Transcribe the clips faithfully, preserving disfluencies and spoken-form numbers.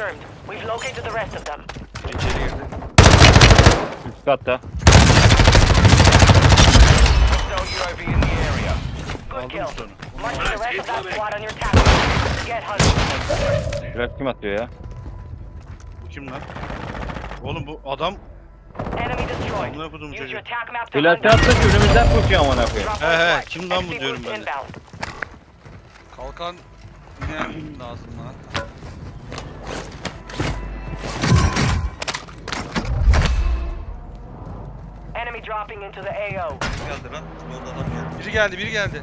confirmed. We've located the rest of them. İçeri girdi. Üst katta. Hostile U A V in the area. Good Aldım kill. üstünü. Marking the rest of that squad on your tag map. Get hunting. Biraz kim atıyor ya? Bu kim lan? Oğlum bu adam Enemy destroyed. amına kodum Use çocuğu. your tag map to Flash hunt down. attık önümüzden koşuyor amına koyayım. Drop He on he, flight. kim lan bu X P diyorum boost ben de. inbound. Kalkan yine lazım lan. Enemy dropping into the A O. Geldi lan. Yolda adam geldi. Biri geldi, biri geldi.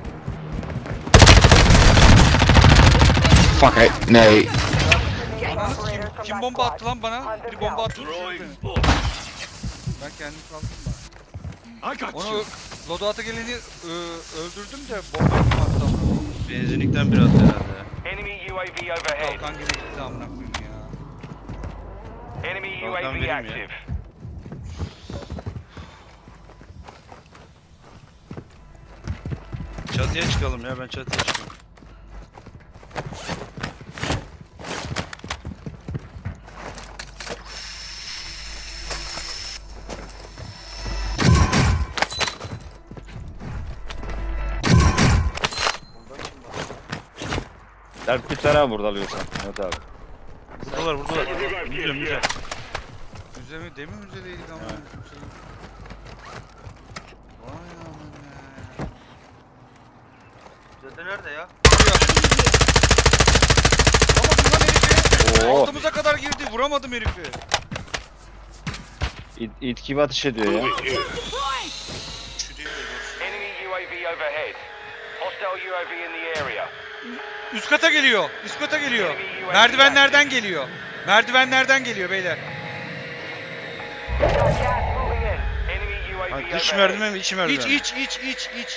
Fuck it, no. Ananı sikeyim. Kim bomba attı lan bana? Biri bomba attı. Ben kendim kaldım da. Onu loadout'a geleni ö, öldürdüm de bomba kim attı amına koyayım. Benzinlikten bir attı herhalde. Enemy U A V overhead. Kalkan gene gitti amına koyayım ya. Enemy U Kalkan A V benim ya. active. Çatıya çıkalım ya, ben çatıya çıkıyorum. Dert kütler abi burada alıyorsan. Evet abi. Buradalar buradalar. Müze müze. Müze mi? Demin müzedeydik ama. Evet. Vay aman ya. Dede nerede ya? Vuramadım lan herifi. Oo. Altımıza kadar girdi. Vuramadım herifi. İt, it gibi atış ediyor ya. Şu değil de görsün. Enemy U A V overhead. Hostile U A V in the area. Üst kata geliyor. Üst kata geliyor. Merdivenlerden geliyor. Merdivenlerden geliyor beyler. Got gas moving in. Enemy U A V Ha, overhead. dış merdiven mi içi merdiven? İç mi? iç iç iç iç.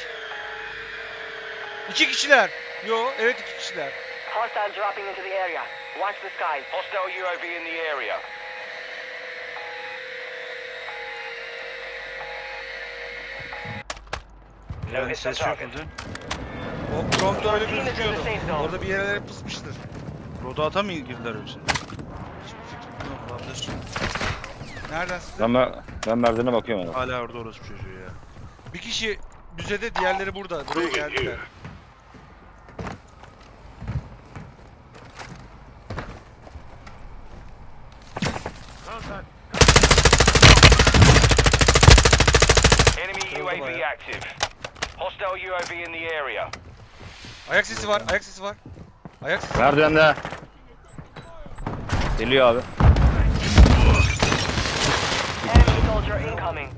İki kişiler. Yo evet iki kişiler. Hostile dropping into the area. Watch the skies. Hostile U A V in the area. Yani ses yok mu? O promptu öyle gözüküyordu. Orada bir yerlere pısmıştır. Loadout'a mı girdiler yoksa? Hiçbir fikrim yok. Olabilir. Nereden size? Ben, mer ben merdivene bakıyorum abi. Hala orada orası çocuğu ya. Bir kişi müzede, diğerleri burada. Buraya geldiler. Enemy U A V active. Hostile U A V in the area. Ayak sesi var, ayak sesi var. Ayak sesi. Merdivende. Geliyor abi. Enemy soldier incoming.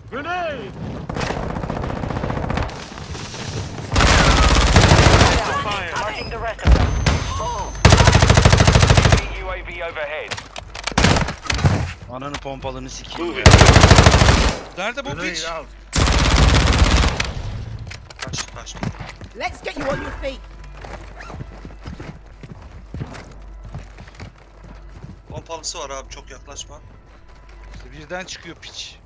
Grenade! Marking the rest of them. Enemy U A V overhead. Ananı pompalını sikeyim ya. Nerede bu piç? Kaç kaç. Let's get you on your feet. Pompalısı var abi, çok yaklaşma. İşte birden çıkıyor piç.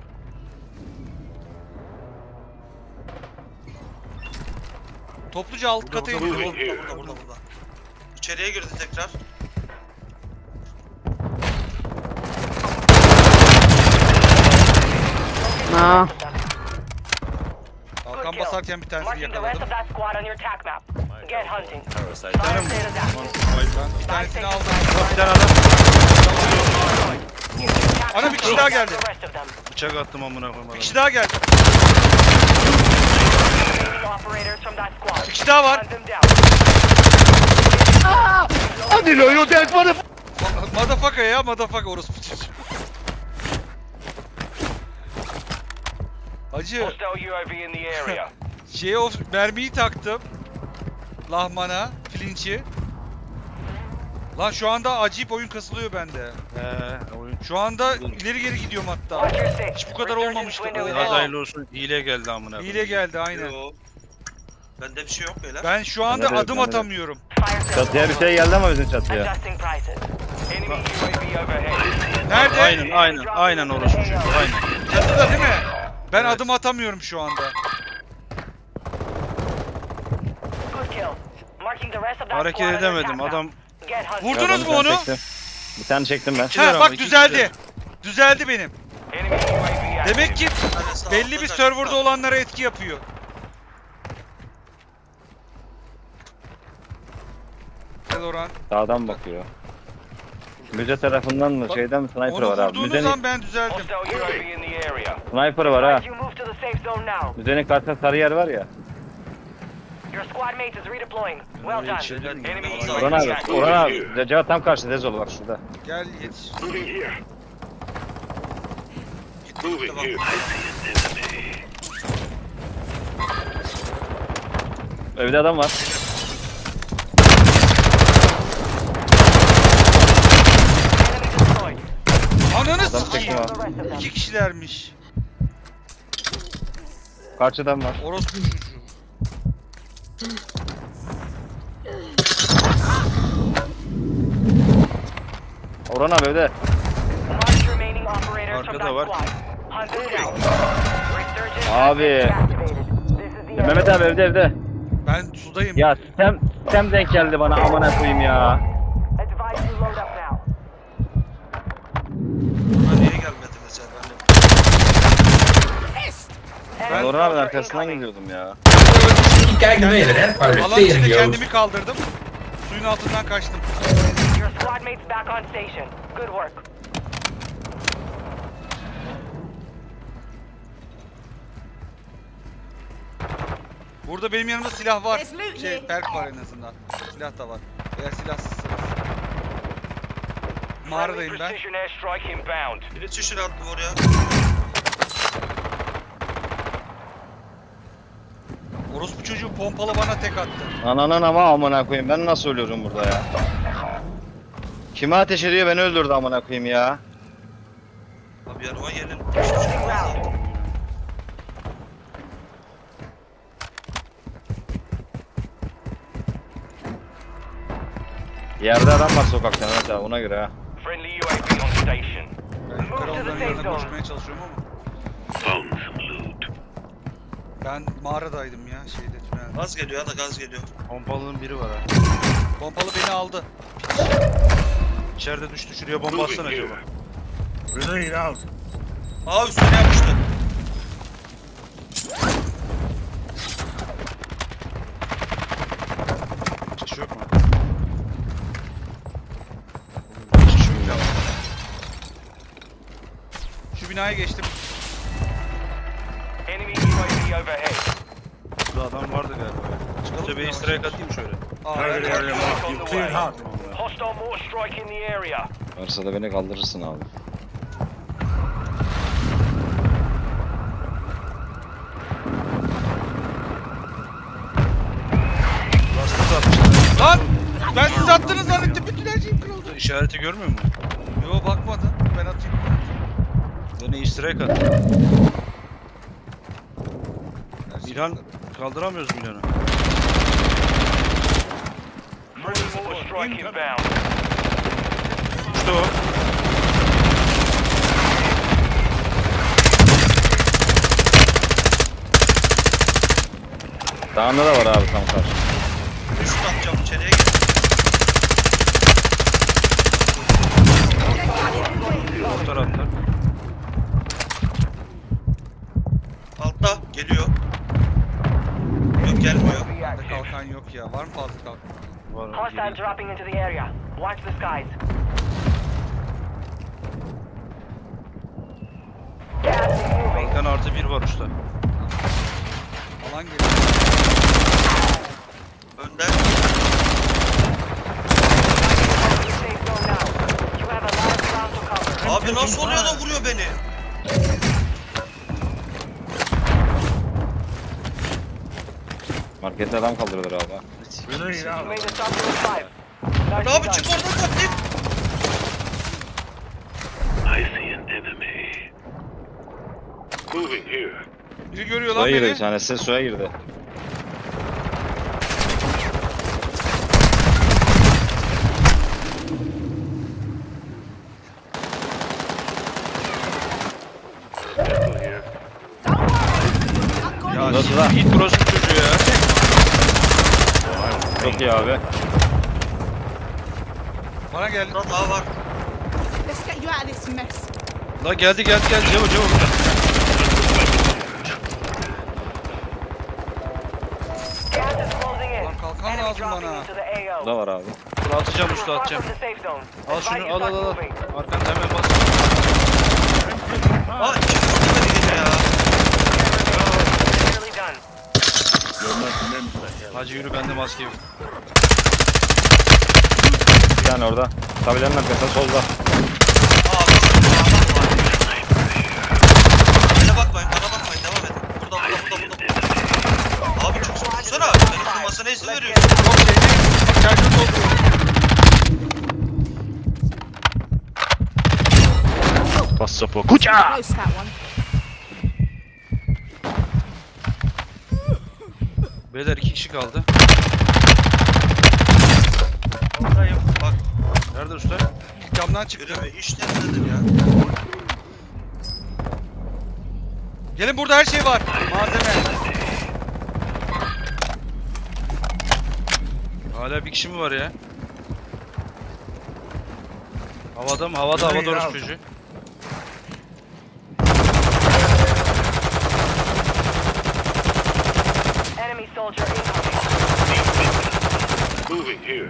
Topluca alt kata Burada, iniyor. burada, burada, burada, burada. İçeriye girdi tekrar. Ah. Kalkan basarken bir tanesini Marking the rest yakaladım. of that squad on your tag map. Get hunting. Bir Fire tane mi? state is active. Ben bir tanesini aldım. Bir tane adam Ana bir kişi daha geldi. The rest of them. bıçak attım amına koyayım Bir adamı. kişi daha geldi. Remaining operators from that squad. Bir kişi daha var. Hunt them down. Hadi lo yo dead bana. Motherfucker ya, motherfucker orospu çocuğu. Hacı, Hostile U A V in the area. şeye o mermiyi taktım. Lahmana, pilinci. Lan şu anda acayip oyun kasılıyor bende. Eee oyun. Şu anda ileri geri gidiyorum hatta. Watch your six. Hiç bu kadar Resurgence olmamıştı. window is Hadi Oha. hayırlı olsun. Hile geldi amına koyayım. Hile geldi aynen. Yo. Bende bir şey yok beyler. Ben şu anda Bende de yok, adım bende de. atamıyorum. Fire sale. Çatıya bir şey geldi ama bizim çatıya. Adjusting prices. Enemy U A V overhead. Nerede? Aynen aynen aynen orası çocuğu aynen. Çatıda değil mi? Ben Evet. adım atamıyorum şu anda. Good kill. Marking the rest of that Hareket squad on your edemedim tag map. adam. Get hunting. Vurdunuz mu onu? Bir tane çektim ben. İkiler Ha ama, bak iki düzeldi. kişiler. Düzeldi benim. Enemy U A V active. Demek ki tanesi belli bir altta, serverda kaçta. olanlara etki yapıyor. Gel Orhan. Sağdan bakıyor. Müze tarafından mı? Bak, Şeyden mi? Sniper Onu var abi. vurduğunuz Müzenin an ben düzeldim. Hostile U A V in the area. sniper var ha. You move to the safe zone now. Müzenin karşısında sarı yer var ya. Your squad mate is redeploying. Well Oraya done. yetişebilir miyim? Enemy Orhan U A V Orhan abi. active. Orhan abi. Recep tam karşı Dezol bak şurada. Gel yetiş. Gitti bak. Evde adam var. Enemy destroyed. Ananı Adam sikeyim. çektim The abi. rest of them. İki kişilermiş. Karşıdan var. Orospu çocuğu. Orhan abi evde. Mark remaining operators from Arkada that var. squad. Hunt them down. Resurgence Abi. activated. This is the Mehmet abi evde evde. Ben sudayım. Ya sistem, sistem denk geldi bana amına koyayım ya. Advise you load up now. Buna niye gelmediniz ya? Ben de... Ben Enemy Orhan abinin soldier arkasından incoming. gidiyordum ya. Kijk mee, hè? Waar Alan de içinde tering, kendimi kaldırdım. Suyun altından kaçtım. Your squad mates back on station. Good work. Burada benim yanımda silah var. There's loot Şey, here. perk var en azından. Silah da var. Eğer silahsızsınız. Friendly Mağaradayım ben. precision airstrike inbound. Biri tüşür attım oraya. Orospu çocuğu pompalı bana tek attı. Ananın ama amına koyayım. Ben nasıl ölüyorum burada ya? Kime ateş ediyor beni öldürdü amına koyayım ya. Abi yanıma gelin. Closing round. Yerde adam var sokakta Mehmet abi ona göre ha. Friendly U A V on station. Ben yukarı onların yanına koşmaya çalışıyorum ama. Ben mağaradaydım ya şeyde tünelde. Gaz geliyor ya da gaz geliyor. Pompalının biri var ha. Pompalı beni aldı. İçeride düştü, şuraya bomba atsana acaba. Aa üstüne yapıştı. Çıkış yok mu? Çıkış yok ya. Şu binaya geçtim. Enemy U A V overhead. Burada adam vardı galiba. Çıkınca bir strike atayım şöyle. Aa, Friendly evet. airstrike on the way. Hostile mortar strike in the area. Varsa da beni kaldırırsın abi. Rastı da atmışlar. Lan! Ben siz attınız zannettim. Bütün her şeyim kırıldı. İşareti görmüyor musun? Yo bakmadım. Ben atayım. Beni strike attı. İlhan kaldıramıyoruz Milan'ı. Friendly mortar strike inbound. İşte o. Dağında da var abi tam karşı. Üst atacağım içeriye gir. O tarafta. Altta geliyor. Yok gelmiyor. Bende kalkan yok ya. Var mı fazla kalkan? Var var. Hostile geliyor. dropping into the area. Watch the skies. Gas is moving. Kalkan artı bir var usta. Alan geliyor. Önden. Safe zone now. You have a large ground to cover. Abi nasıl oluyor da vuruyor beni? Markette adam kaldırılır abi. You made the stop to five. Ne abi çık oradan taktik. Biri görüyor lan Suya girdi bir beni. tanesi suya girdi. Ya Nasıl lan? git burası çocuğu ya. Çok iyi abi. Bana geldi. Burada daha var. of this mess. La geldi geldi geldi. Cevo Cevo. Gas is closing in. Lan kalkan Enemy lazım dropping bana. into the A O. Da var abi. Dur atacağım usta Far atacağım. from the safe zone. Al Advise şunu you al al start al. moving. Arkanda hemen bas. Aa iki vurdu beni gene ya. Nearly done. Hacı yürü bende maske yok. Bir tane orada. Tabelanın arkasında solda. Aa bak. Bana bakmayın, bana bakmayın. Devam edin. Burada, burada, burada, burada. Abi çok vursana. Beni vurmasına izin veriyorsun. Yok şey değil. Şarjör dolduruyor. Passapo. Kuça! Close that one. Beyler iki kişi kaldı. Oradayım. Bak. Nerede usta? Camdan çıktı. Göreme işlemdedir ya. Gelin burada her şey var. Malzeme. Hala bir kişi mi var ya? Havada mı? Havada havada orası çocuğu. Enemy soldier incoming. Moving here.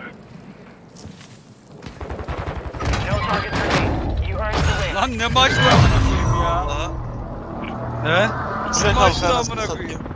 No targets remain. You earned the win. Lan ne maçtı amına koyayım ya. Aha. Evet. Ne maçtı amına koyayım.